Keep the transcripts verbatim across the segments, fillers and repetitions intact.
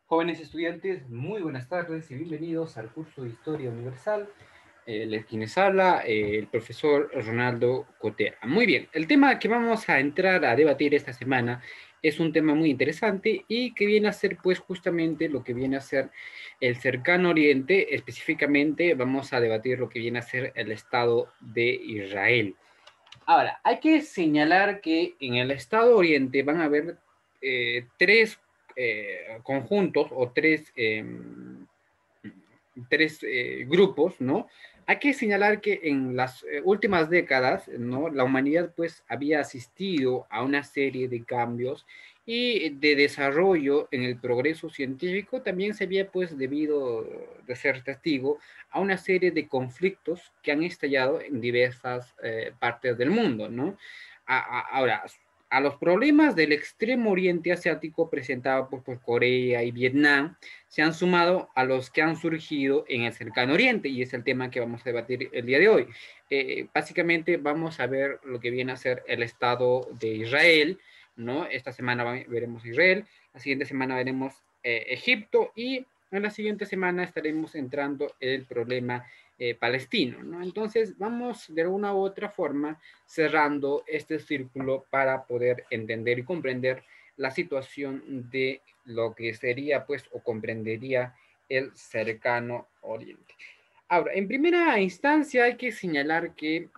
Jóvenes estudiantes, muy buenas tardes y bienvenidos al curso de Historia Universal. Eh, quienes habla, eh, el profesor Ronaldo Cotera. Muy bien, el tema que vamos a entrar a debatir esta semana es un tema muy interesante y que viene a ser pues justamente lo que viene a ser el cercano oriente. Específicamente vamos a debatir lo que viene a ser el Estado de Israel. Ahora, hay que señalar que en el Estado Oriente van a haber eh, tres eh, conjuntos o tres, eh, tres eh, grupos, ¿no? Hay que señalar que en las eh, últimas décadas, ¿no? La humanidad pues había asistido a una serie de cambios y de desarrollo en el progreso científico. También se había pues debido de ser testigo a una serie de conflictos que han estallado en diversas eh, partes del mundo, ¿no? A, a, ahora, a los problemas del extremo oriente asiático presentado por, por Corea y Vietnam, se han sumado a los que han surgido en el cercano oriente, y es el tema que vamos a debatir el día de hoy. Eh, básicamente vamos a ver lo que viene a ser el Estado de Israel, ¿no? Esta semana veremos Israel, la siguiente semana veremos eh, Egipto, y en la siguiente semana estaremos entrando en el problema eh, palestino, ¿no? Entonces vamos de alguna u otra forma cerrando este círculo para poder entender y comprender la situación de lo que sería pues o comprendería el cercano oriente. Ahora, en primera instancia hay que señalar que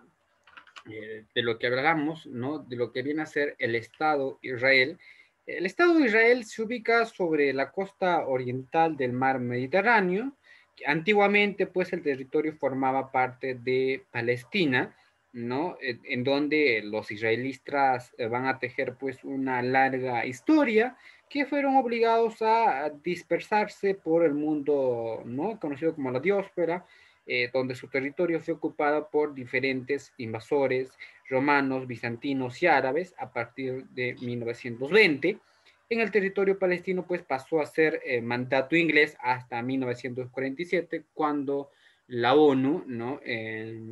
eh, de lo que hablamos, ¿no? De lo que viene a ser el Estado Israel. El Estado de Israel se ubica sobre la costa oriental del mar Mediterráneo. Antiguamente, pues, el territorio formaba parte de Palestina, ¿no? En, en donde los israelitas eh, van a tejer, pues, una larga historia que fueron obligados a dispersarse por el mundo, ¿no? Conocido como la diáspora, eh, donde su territorio fue ocupado por diferentes invasores romanos, bizantinos y árabes a partir de mil novecientos veinte. En el territorio palestino pues pasó a ser eh, mandato inglés hasta mil novecientos cuarenta y siete, cuando la ONU, ¿no? Eh,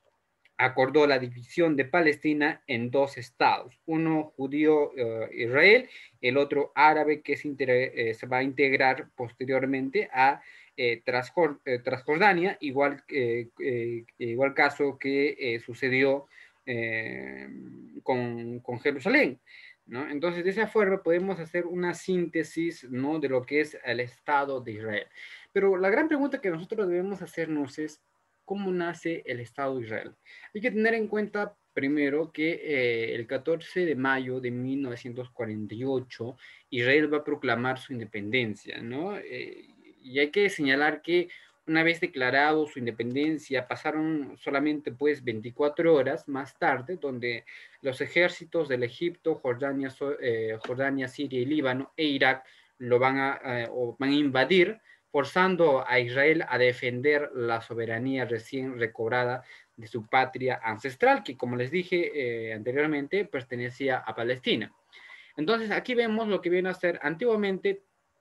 acordó la división de Palestina en dos estados, uno judío uh, Israel, el otro árabe que se, eh, se, va a integrar posteriormente a eh, Transjordania, igual, eh, eh, igual caso que eh, sucedió eh, con, con, Jerusalén, ¿no? Entonces, de esa forma podemos hacer una síntesis, ¿no? De lo que es el Estado de Israel. Pero la gran pregunta que nosotros debemos hacernos es, ¿cómo nace el Estado de Israel? Hay que tener en cuenta primero que eh, el catorce de mayo de mil novecientos cuarenta y ocho Israel va a proclamar su independencia, ¿no? Eh, y hay que señalar que una vez declarado su independencia, pasaron solamente pues veinticuatro horas más tarde, donde los ejércitos del Egipto, Jordania, eh, Jordania, Siria y Líbano e Irak lo van a, eh, o van a invadir, forzando a Israel a defender la soberanía recién recobrada de su patria ancestral, que como les dije eh, anteriormente, pertenecía a Palestina. Entonces aquí vemos lo que viene a ser antiguamente.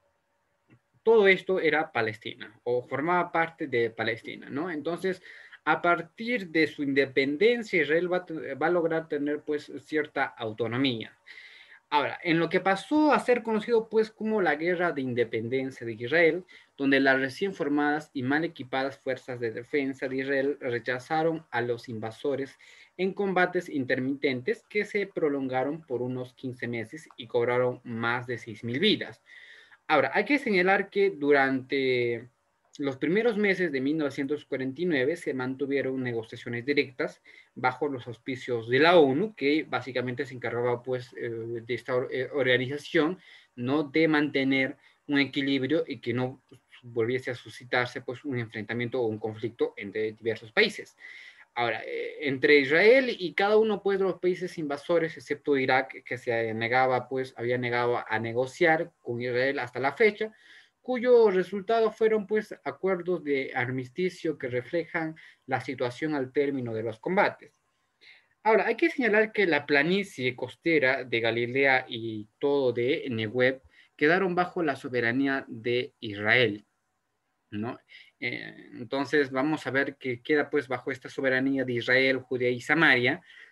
Todo esto era Palestina o formaba parte de Palestina, ¿no? Entonces, a partir de su independencia, Israel va, va a lograr tener pues cierta autonomía. Ahora, en lo que pasó a ser conocido pues como la Guerra de Independencia de Israel, donde las recién formadas y mal equipadas fuerzas de defensa de Israel rechazaron a los invasores en combates intermitentes que se prolongaron por unos quince meses y cobraron más de seis mil vidas. Ahora, hay que señalar que durante los primeros meses de mil novecientos cuarenta y nueve se mantuvieron negociaciones directas bajo los auspicios de la ONU, que básicamente se encargaba pues eh, de esta organización, ¿no? De mantener un equilibrio y que no volviese a suscitarse pues un enfrentamiento o un conflicto entre diversos países. Ahora, eh, entre Israel y cada uno pues de los países invasores, excepto Irak, que se negaba pues, había negado a negociar con Israel hasta la fecha, cuyos resultados fueron pues acuerdos de armisticio que reflejan la situación al término de los combates. Ahora, hay que señalar que la planicie costera de Galilea y todo de Negev quedaron bajo la soberanía de Israel, ¿no? Eh, entonces vamos a ver que queda pues bajo esta soberanía de Israel, Judea y Samaria,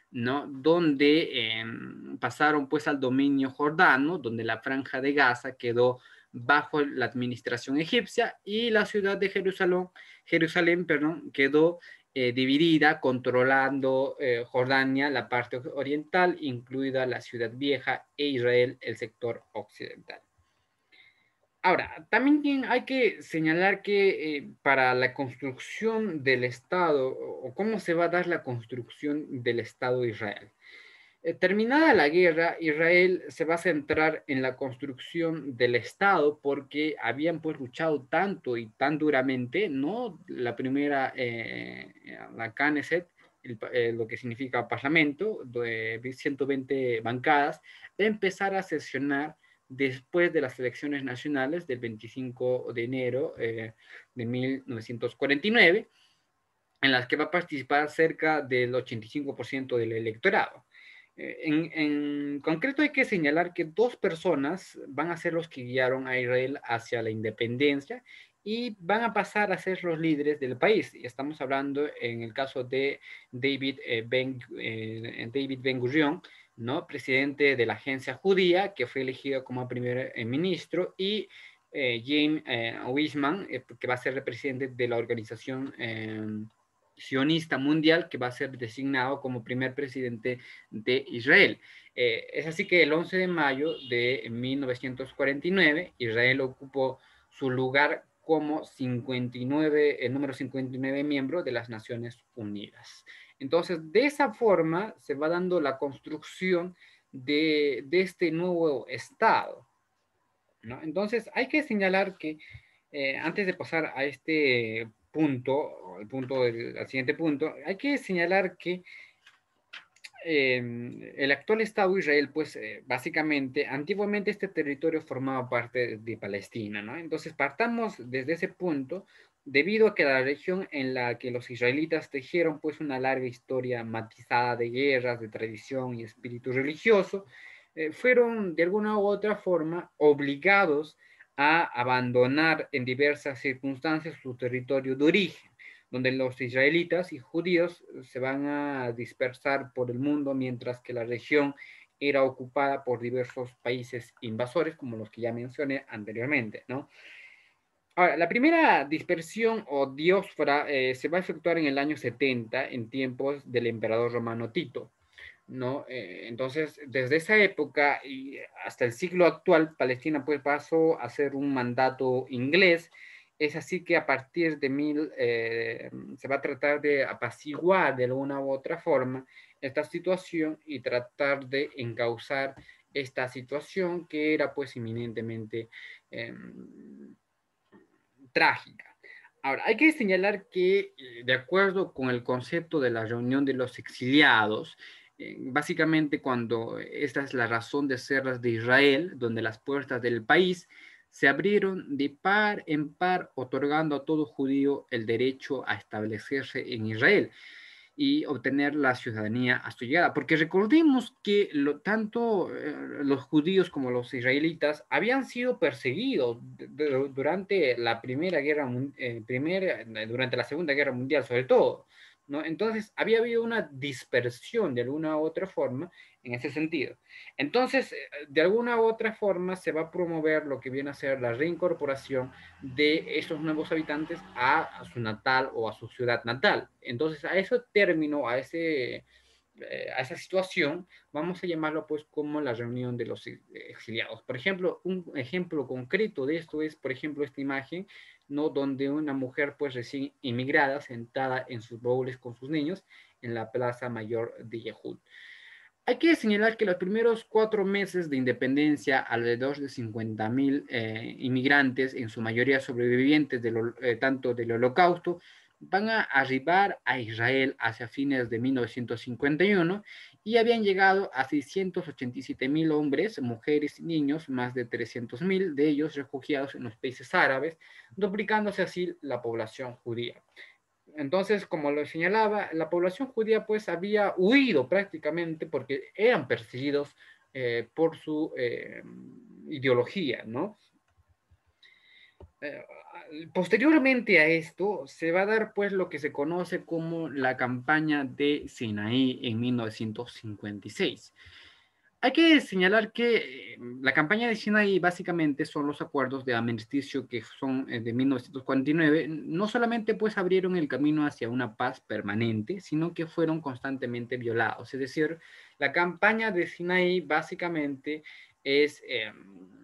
¿no? Donde eh, pasaron pues al dominio jordano, donde la Franja de Gaza quedó bajo la administración egipcia y la ciudad de Jerusalén, Jerusalén perdón, quedó eh, dividida, controlando eh, Jordania, la parte oriental, incluida la ciudad vieja, e Israel, el sector occidental. Ahora, también hay que señalar que eh, para la construcción del Estado, o cómo se va a dar la construcción del Estado de Israel. Eh, terminada la guerra, Israel se va a centrar en la construcción del Estado porque habían pues luchado tanto y tan duramente, ¿no? La primera, eh, la Knesset, el, eh, lo que significa parlamento, de ciento veinte bancadas, va a empezar a sesionar después de las elecciones nacionales del veinticinco de enero eh, de mil novecientos cuarenta y nueve, en las que va a participar cerca del ochenta y cinco por ciento del electorado. En, en, concreto hay que señalar que dos personas van a ser los que guiaron a Israel hacia la independencia y van a pasar a ser los líderes del país. Y estamos hablando en el caso de David eh, Ben, eh, David Ben Gurion, ¿no? Presidente de la agencia judía, que fue elegido como primer eh, ministro, y eh, James eh, Weizmann, eh, que va a ser el presidente de la organización eh, sionista mundial, que va a ser designado como primer presidente de Israel. Eh, es así que el once de mayo de mil novecientos cuarenta y nueve, Israel ocupó su lugar como cincuenta y nueve, el número cincuenta y nueve miembro de las Naciones Unidas. Entonces, de esa forma se va dando la construcción de, de este nuevo Estado, ¿no? Entonces, hay que señalar que eh, antes de pasar a este punto, al, punto del, al siguiente punto, hay que señalar que eh, el actual Estado de Israel, pues eh, básicamente, antiguamente este territorio formaba parte de Palestina, ¿no? Entonces partamos desde ese punto, debido a que la región en la que los israelitas tejieron pues una larga historia matizada de guerras, de tradición y espíritu religioso, eh, fueron de alguna u otra forma obligados a abandonar en diversas circunstancias su territorio de origen, donde los israelitas y judíos se van a dispersar por el mundo, mientras que la región era ocupada por diversos países invasores, como los que ya mencioné anteriormente, ¿no? Ahora, la primera dispersión o diáspora eh, se va a efectuar en el año setenta, en tiempos del emperador romano Tito, ¿no? Eh, entonces, desde esa época y hasta el siglo actual, Palestina pues pasó a ser un mandato inglés. Es así que a partir de mil, eh, se va a tratar de apaciguar de alguna u otra forma esta situación y tratar de encauzar esta situación que era pues inminentemente eh, trágica. Ahora, hay que señalar que, eh, de acuerdo con el concepto de la reunión de los exiliados, eh, básicamente cuando esta es la razón de ser de Israel, donde las puertas del país se abrieron de par en par, otorgando a todo judío el derecho a establecerse en Israel y obtener la ciudadanía a su llegada. Porque recordemos que lo, tanto eh, los judíos como los israelitas habían sido perseguidos de, de, durante la Primera Guerra, eh, primera, durante la Segunda Guerra Mundial sobre todo, ¿no? Entonces había habido una dispersión de alguna u otra forma en ese sentido. Entonces, de alguna u otra forma se va a promover lo que viene a ser la reincorporación de esos nuevos habitantes a, a su natal o a su ciudad natal. Entonces, a ese término, a ese a esa situación, vamos a llamarlo pues como la reunión de los exiliados. Por ejemplo, un ejemplo concreto de esto es, por ejemplo, esta imagen, ¿no? Donde una mujer pues recién inmigrada, sentada en sus baúles con sus niños, en la Plaza Mayor de Yehud. Hay que señalar que los primeros cuatro meses de independencia, alrededor de cincuenta mil eh, inmigrantes, en su mayoría sobrevivientes de lo, eh, tanto del Holocausto, van a arribar a Israel hacia fines de mil novecientos cincuenta y uno y habían llegado a seiscientos ochenta y siete mil hombres, mujeres y niños, más de trescientos mil de ellos refugiados en los países árabes, duplicándose así la población judía. Entonces, como lo señalaba, la población judía pues había huido prácticamente porque eran perseguidos eh, por su eh, ideología, ¿no? Eh, posteriormente a esto se va a dar pues lo que se conoce como la campaña de Sinaí en mil novecientos cincuenta y seis. Hay que señalar que eh, la campaña de Sinaí básicamente son los acuerdos de armisticio que son eh, de mil novecientos cuarenta y nueve. No solamente pues abrieron el camino hacia una paz permanente, sino que fueron constantemente violados. Es decir, la campaña de Sinaí básicamente es eh,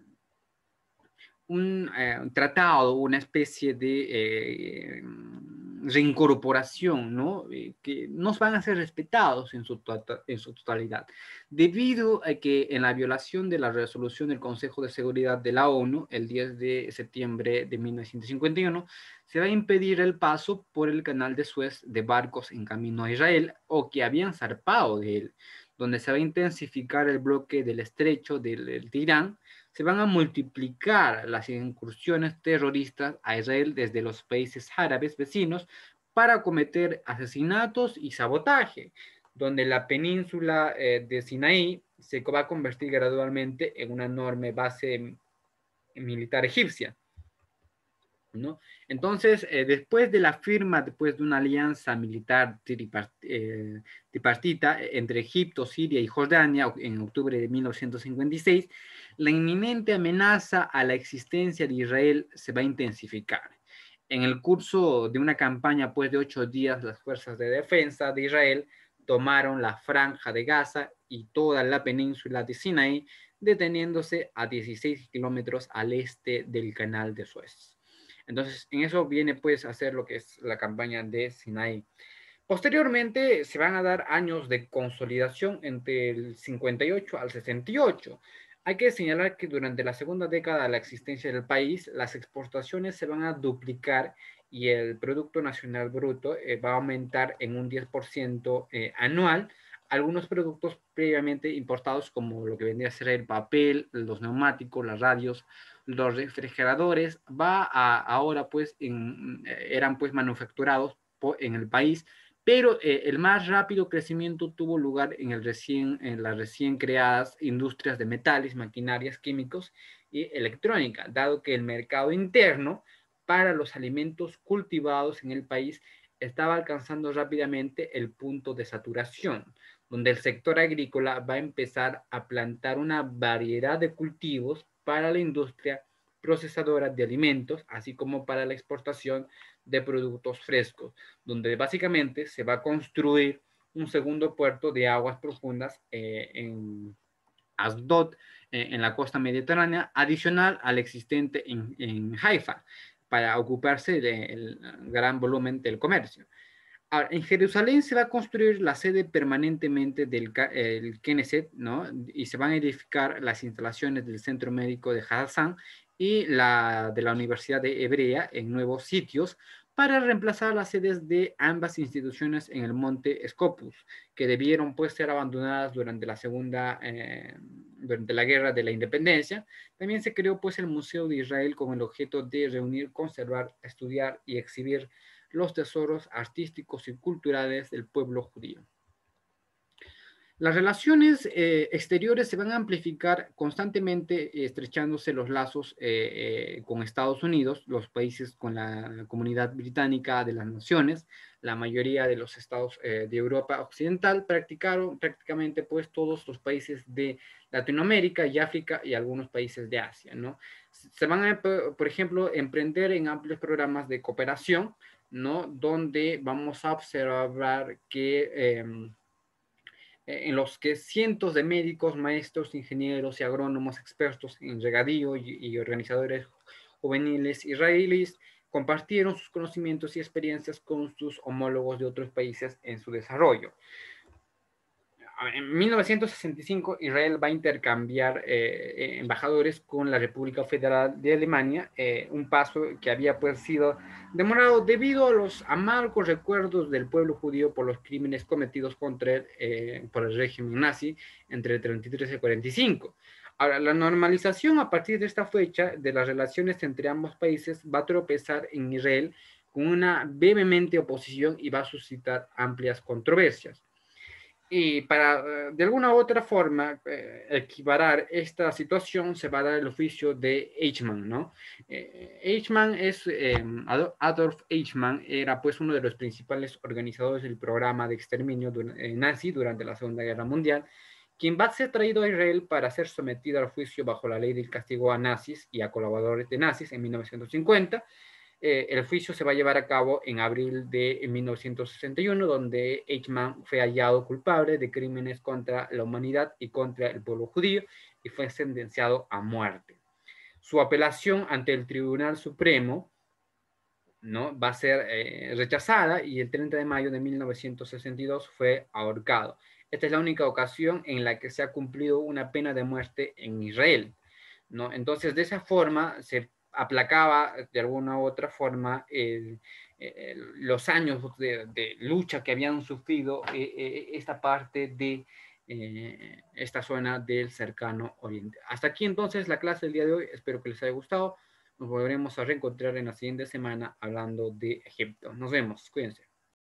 un eh, tratado, una especie de eh, reincorporación, ¿no? Eh, que nos van a ser respetados en su, tota, en su totalidad, debido a que en la violación de la resolución del Consejo de Seguridad de la ONU, el diez de septiembre de mil novecientos cincuenta y uno, se va a impedir el paso por el canal de Suez de barcos en camino a Israel o que habían zarpado de él, donde se va a intensificar el bloque del estrecho del, del Irán. Se van a multiplicar las incursiones terroristas a Israel desde los países árabes vecinos para cometer asesinatos y sabotaje, donde la península eh, de Sinaí se va a convertir gradualmente en una enorme base militar egipcia, ¿no? Entonces, eh, después de la firma, después de una alianza militar tripart, eh, tripartita entre Egipto, Siria y Jordania en octubre de mil novecientos cincuenta y seis, la inminente amenaza a la existencia de Israel se va a intensificar. En el curso de una campaña pues, de ocho días, las fuerzas de defensa de Israel tomaron la franja de Gaza y toda la península de Sinaí, deteniéndose a dieciséis kilómetros al este del canal de Suez. Entonces, en eso viene pues a hacer lo que es la campaña de Sinaí. Posteriormente se van a dar años de consolidación entre el cincuenta y ocho al sesenta y ocho. Hay que señalar que durante la segunda década de la existencia del país, las exportaciones se van a duplicar y el Producto Nacional Bruto eh, va a aumentar en un diez por ciento eh, anual. Algunos productos previamente importados, como lo que vendría a ser el papel, los neumáticos, las radios, los refrigeradores, va a ahora pues en, eran pues manufacturados en el país, pero eh, el más rápido crecimiento tuvo lugar en, el recién, en las recién creadas industrias de metales, maquinarias, químicos y electrónica, dado que el mercado interno para los alimentos cultivados en el país estaba alcanzando rápidamente el punto de saturación, donde el sector agrícola va a empezar a plantar una variedad de cultivos para la industria procesadora de alimentos, así como para la exportación de productos frescos, donde básicamente se va a construir un segundo puerto de aguas profundas eh, en Asdod, eh, en la costa mediterránea, adicional al existente en, en Haifa, para ocuparse del gran volumen del comercio. Ahora, en Jerusalén se va a construir la sede permanentemente del el Knesset, ¿no? Y se van a edificar las instalaciones del Centro Médico de Hassan y la de la Universidad de Hebrea en nuevos sitios para reemplazar las sedes de ambas instituciones en el monte Scopus, que debieron pues ser abandonadas durante la segunda, eh, durante la Guerra de la Independencia. También se creó pues el Museo de Israel con el objeto de reunir, conservar, estudiar y exhibir los tesoros artísticos y culturales del pueblo judío. Las relaciones eh, exteriores se van a amplificar constantemente, estrechándose los lazos eh, eh, con Estados Unidos, los países con la comunidad británica de las naciones. La mayoría de los estados eh, de Europa Occidental practicaron prácticamente pues todos los países de Latinoamérica y África y algunos países de Asia, ¿no? Se van a, por ejemplo, emprender en amplios programas de cooperación, ¿no? Donde vamos a observar que eh, en los que cientos de médicos, maestros, ingenieros y agrónomos expertos en regadío y, y organizadores juveniles israelíes compartieron sus conocimientos y experiencias con sus homólogos de otros países en su desarrollo. En mil novecientos sesenta y cinco, Israel va a intercambiar eh, embajadores con la República Federal de Alemania, eh, un paso que había pues sido demorado debido a los amargos recuerdos del pueblo judío por los crímenes cometidos contra él eh, por el régimen nazi entre el treinta y tres y el cuarenta y cinco. Ahora, la normalización a partir de esta fecha de las relaciones entre ambos países va a tropezar en Israel con una vehemente oposición y va a suscitar amplias controversias. Y para, eh, de alguna u otra forma, eh, equiparar esta situación, se va a dar el oficio de Eichmann, ¿no? Eh, Eichmann es, eh, Adolf Eichmann era pues uno de los principales organizadores del programa de exterminio eh, nazi durante la Segunda Guerra Mundial, quien va a ser traído a Israel para ser sometido al juicio bajo la ley del castigo a nazis y a colaboradores de nazis en mil novecientos cincuenta. Eh, el juicio se va a llevar a cabo en abril de mil novecientos sesenta y uno, donde Eichmann fue hallado culpable de crímenes contra la humanidad y contra el pueblo judío y fue sentenciado a muerte. Su apelación ante el Tribunal Supremo, ¿no?, va a ser eh, rechazada y el treinta de mayo de mil novecientos sesenta y dos fue ahorcado. Esta es la única ocasión en la que se ha cumplido una pena de muerte en Israel, ¿no? Entonces, de esa forma se aplacaba de alguna u otra forma el, el, los años de, de, lucha que habían sufrido eh, eh, esta parte de eh, esta zona del cercano oriente. Hasta aquí entonces la clase del día de hoy, espero que les haya gustado. Nos volveremos a reencontrar en la siguiente semana hablando de Egipto. Nos vemos, cuídense.